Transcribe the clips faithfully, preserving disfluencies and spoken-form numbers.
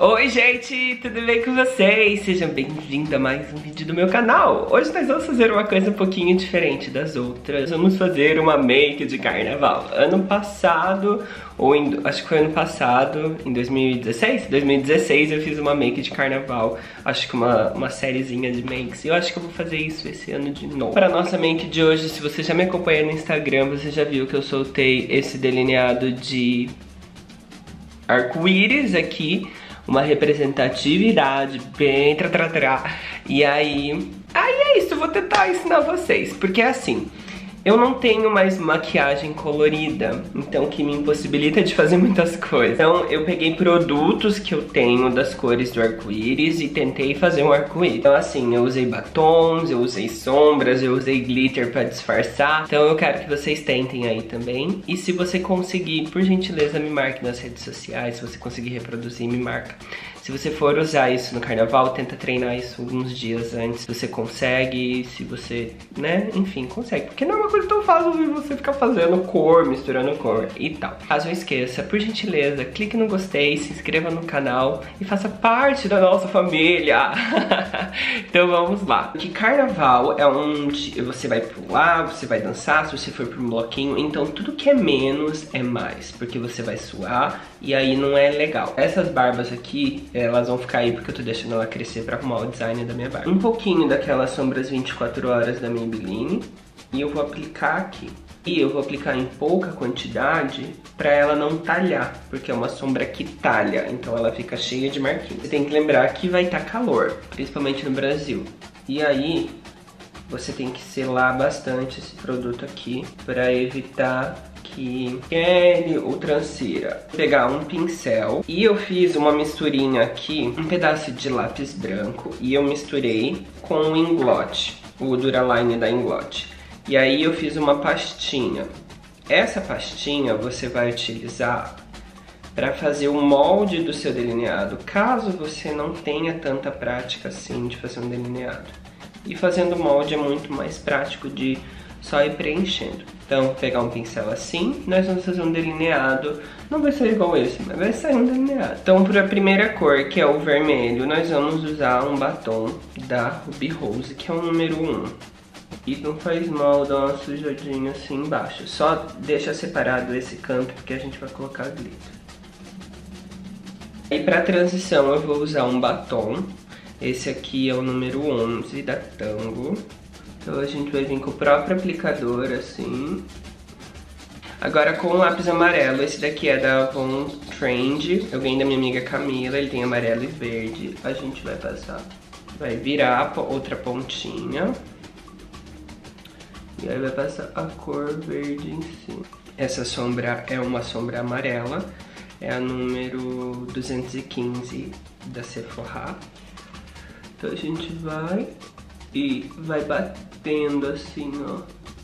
Oi gente, tudo bem com vocês? Sejam bem-vindos a mais um vídeo do meu canal. Hoje nós vamos fazer uma coisa um pouquinho diferente das outras. Vamos fazer uma make de carnaval. Ano passado, ou em, acho que foi ano passado, em dois mil e dezesseis? dois mil e dezesseis eu fiz uma make de carnaval. Acho que uma, uma sériezinha de makes. E eu acho que eu vou fazer isso esse ano de novo. Para a nossa make de hoje, se você já me acompanha no Instagram, você já viu que eu soltei esse delineado de arco-íris aqui. Uma representatividade bem tra, tra, tra. E aí, aí é isso, eu vou tentar ensinar vocês. Porque assim, eu não tenho mais maquiagem colorida, então que me impossibilita de fazer muitas coisas. Então eu peguei produtos que eu tenho das cores do arco-íris e tentei fazer um arco-íris. Então assim, eu usei batons, eu usei sombras, eu usei glitter pra disfarçar. Então eu quero que vocês tentem aí também. E se você conseguir, por gentileza, me marque nas redes sociais. Se você conseguir reproduzir, me marca. Se você for usar isso no carnaval, tenta treinar isso alguns dias antes. Se você consegue, se você, né, enfim, consegue. Porque não é uma coisa tão fácil de você ficar fazendo cor, misturando cor e tal. Caso não esqueça, por gentileza, clique no gostei, se inscreva no canal e faça parte da nossa família. Então vamos lá. Que carnaval é onde você vai pular, você vai dançar, se você for para um bloquinho. Então tudo que é menos é mais, porque você vai suar e aí não é legal. Essas barbas aqui, elas vão ficar aí porque eu tô deixando ela crescer pra arrumar o design da minha barba. Um pouquinho daquelas sombras vinte e quatro horas da Maybelline. E eu vou aplicar aqui. E eu vou aplicar em pouca quantidade pra ela não talhar, porque é uma sombra que talha, então ela fica cheia de marquinhos. Você tem que lembrar que vai estar calor, principalmente no Brasil. E aí, você tem que selar bastante esse produto aqui pra evitar que ele ou transira. Vou pegar um pincel e eu fiz uma misturinha aqui, um pedaço de lápis branco e eu misturei com o Inglot, o Duraline da Inglot. E aí eu fiz uma pastinha. Essa pastinha você vai utilizar para fazer o molde do seu delineado, caso você não tenha tanta prática assim de fazer um delineado. E fazendo molde é muito mais prático de só ir preenchendo. Então, vou pegar um pincel assim, nós vamos fazer um delineado. Não vai ser igual esse, mas vai sair um delineado. Então, para a primeira cor, que é o vermelho, nós vamos usar um batom da Ruby Rose, que é o número um. E não faz mal dar uma sujadinha assim embaixo. Só deixa separado esse canto, porque a gente vai colocar glitter. E para transição, eu vou usar um batom. Esse aqui é o número onze da Tango. Então a gente vai vir com o próprio aplicador, assim. Agora com o lápis amarelo, esse daqui é da Avon Trend. Eu ganhei da minha amiga Camila, ele tem amarelo e verde. A gente vai passar, vai virar outra pontinha. E aí vai passar a cor verde em cima. Essa sombra é uma sombra amarela. É a número duzentos e quinze da Sephora. Então a gente vai e vai batendo assim, ó,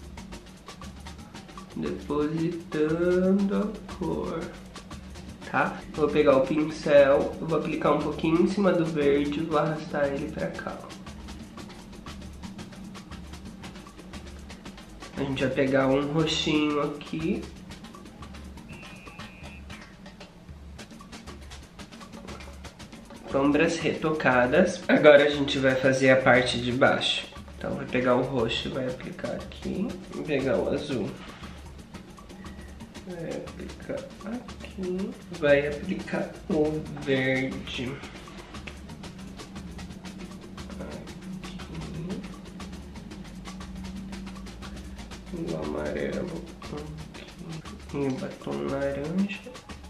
depositando a cor, tá? Vou pegar o pincel, eu vou aplicar um pouquinho em cima do verde e vou arrastar ele pra cá. A gente vai pegar um roxinho aqui. Sombras retocadas. Agora a gente vai fazer a parte de baixo. Então vai pegar o roxo, vai aplicar aqui. Vai pegar o azul, vai aplicar aqui. Vai aplicar o verde aqui. O amarelo aqui. E o batom laranja.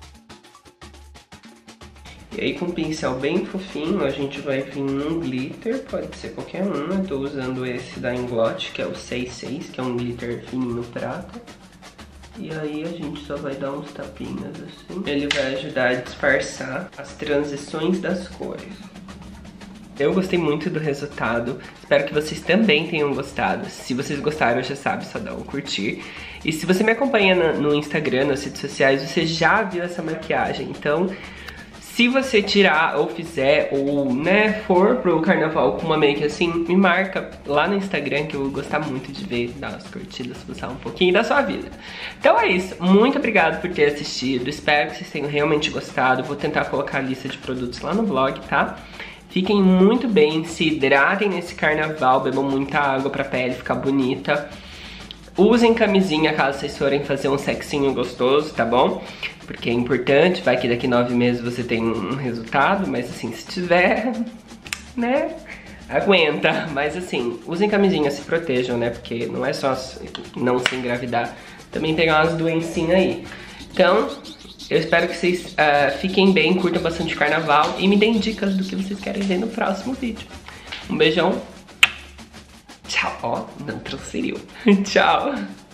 E aí com um pincel bem fofinho a gente vai vir num glitter, pode ser qualquer um. Eu tô usando esse da Inglot, que é o seis seis, que é um glitter fininho prata. E aí a gente só vai dar uns tapinhas assim. Ele vai ajudar a disfarçar as transições das cores. Eu gostei muito do resultado, espero que vocês também tenham gostado. Se vocês gostaram, já sabe, só dá um curtir. E se você me acompanha no Instagram, nas redes sociais, você já viu essa maquiagem, então Se você tirar ou fizer, ou né, for pro carnaval com uma make assim, me marca lá no Instagram que eu vou gostar muito de ver, dar umas curtidas, postar um pouquinho da sua vida. Então é isso, muito obrigado por ter assistido, espero que vocês tenham realmente gostado. Vou tentar colocar a lista de produtos lá no vlog, tá? Fiquem muito bem, se hidratem nesse carnaval, bebam muita água pra pele ficar bonita. Usem camisinha caso vocês forem fazer um sexinho gostoso, tá bom? Porque é importante, vai que daqui nove meses você tem um resultado, mas assim, se tiver, né, aguenta. Mas assim, usem camisinha, se protejam, né? Porque não é só não se engravidar, também tem umas doencinhas aí. Então, eu espero que vocês uh, fiquem bem, curtam bastante o carnaval e me deem dicas do que vocês querem ver no próximo vídeo. Um beijão. Tchau. Ó, não transferiu. Tchau.